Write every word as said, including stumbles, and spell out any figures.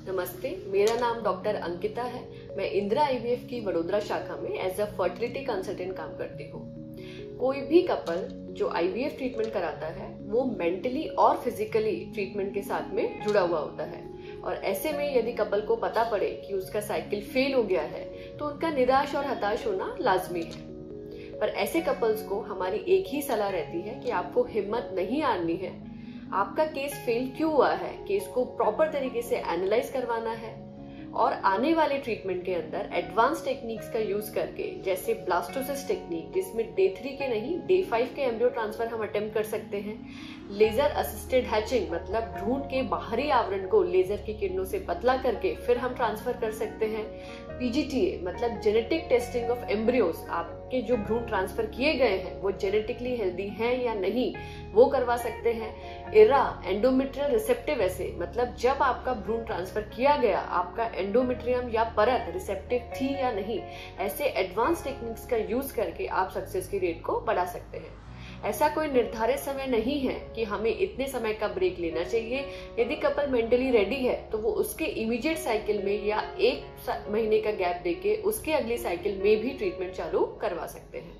नमस्ते, मेरा नाम डॉक्टर अंकिता है। मैं इंदिरा आईवीएफ की वडोदरा शाखा में एज अ फर्टिलिटी कंसल्टेंट काम करती हूँ। कोई भी कपल जो आईवीएफ ट्रीटमेंट कराता है वो मेंटली और फिजिकली ट्रीटमेंट के साथ में जुड़ा हुआ होता है, और ऐसे में यदि कपल को पता पड़े कि उसका साइकिल फेल हो गया है तो उनका निराश और हताश होना लाजमी है। पर ऐसे कपल्स को हमारी एक ही सलाह रहती है कि आपको हिम्मत नहीं हारनी है। आपका केस फेल क्यों हुआ है, केस को प्रॉपर तरीके से एनालाइज करवाना है और आने वाले ट्रीटमेंट के अंदर एडवांस टेक्निक्स का यूज करके, जैसे ब्लास्टोसिस टेक्निक जिसमें डे थ्री के नहीं डे फाइव के एम्ब्रियो ट्रांसफर हम अटेम्प्ट कर सकते हैं, लेजर असिस्टेड हैचिंग मतलब भ्रूण के बाहरी आवरण को लेजर की किरणों से पतला करके फिर हम ट्रांसफर कर सकते हैं, पीजीटीए मतलब जेनेटिक टेस्टिंग ऑफ एम्ब्रियोज, आपके जो भ्रूण ट्रांसफर किए गए हैं वो जेनेटिकली हेल्दी हैं या नहीं वो करवा सकते हैं, इरा एंडोमेट्रियल रिसेप्टिव एसे मतलब जब आपका भ्रूण ट्रांसफर किया गया आपका एंडोमेट्रियम या परत रिसेप्टिव थी या नहीं, ऐसे एडवांस टेक्निक्स का यूज करके आप सक्सेस की रेट को बढ़ा सकते हैं। ऐसा कोई निर्धारित समय नहीं है कि हमें इतने समय का ब्रेक लेना चाहिए। यदि कपल मेंटली रेडी है तो वो उसके इमीडिएट साइकिल में या एक महीने का गैप देके उसके अगली साइकिल में भी ट्रीटमेंट चालू करवा सकते हैं।